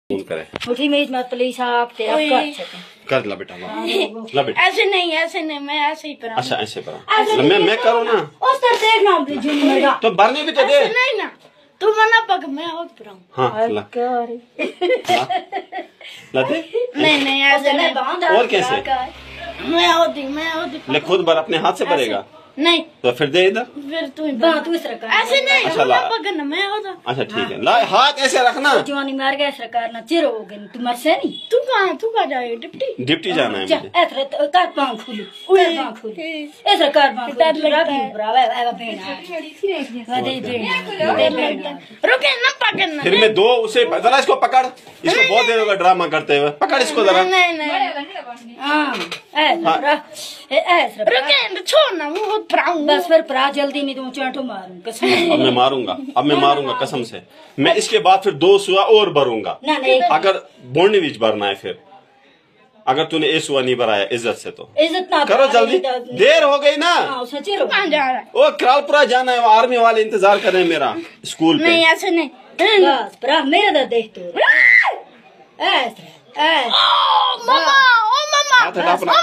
Phone करे उठी मेज मत प्लीज आप तेरा कर ला बेटा ला बेटा ऐसे नहीं मैं ऐसे ही पढ़ा। अच्छा ऐसे पढ़ा मैं करूँ ना उस तरह देखना तो भरने भी तो दे नहीं ना तू मना पक मैं और पढ़ाऊँ। हाँ ला ला दे नहीं ऐसे नहीं और कैसे मैं होती ले खुद भर अपने हाथ से भरेगा नहीं तो फिर दे इधर फिर तू तू इस तरह ऐसे नहीं अच्छा ला पकड़ना मैं होता। अच्छा ठीक है ला हाथ ऐसे रखना जवानी मार गया सरकार ना चिर हो गई तू मर से नहीं तू कहाँ जाएगी डिप्टी डिप्टी जाना है मुझे ऐसे कर पांव खोली ऐसे कर पांव डर लगा कि ब्रावा एवा बेना दे बेना रुके ना पकड़ना फिर मैं दो उसे जरा इसको पकड़ इसको बहुत देर होगा ड्रामा करते हुए पकड़ इसको जरा नहीं हाँ ऐसे रुके छोड़ना वो पढ़ाऊँ बस फिर पढ़ा जल्दी नहीं तो मैं चांटो मारूं कसम अब मैं मारूंगा कसम से मैं इसके बाद फिर 2 सुआ और भरूंगा ना नहीं अगर बोलने बीच भरना है फिर अगर तूने ए सुआ नहीं भराया इज्जत से तो इज्जत ना करो जल्दी देर हो गई ना सच्ची रो कहाँ जा रहा है? ओ करालपुरा जाना है आर्मी वाले इंतजार कर रहे हैं मेरा स्कूल पे नहीं ऐसे नहीं बस पढ़ा मेरा दर्द देख तो ऐसे मामा हाथ हटा अपना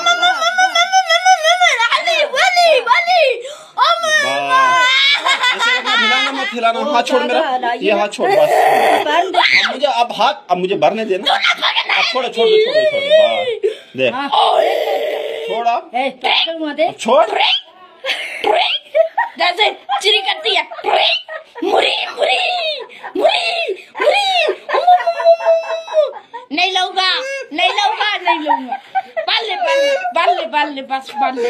ऐसे रखना मत हिलाना हाथ छोड़ मेरा ये हाथ छोड़ बस अब मुझे भरने देना अब छोड़ देख छोड़ा छोड़ जैसे चिरी करती है मुरी मुरी मुरी मुरी नहीं लूंगा बाल ले बस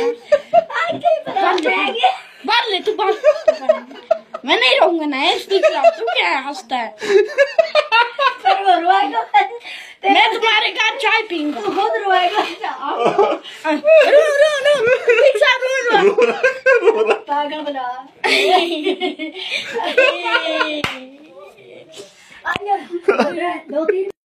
बाल ले तू मैं नहीं रहूंगा ना इसकी तू क्या हंसता है मैं तुम्हारे घर चाय पीऊंगा खुद रोएगा पागल बना दो तीन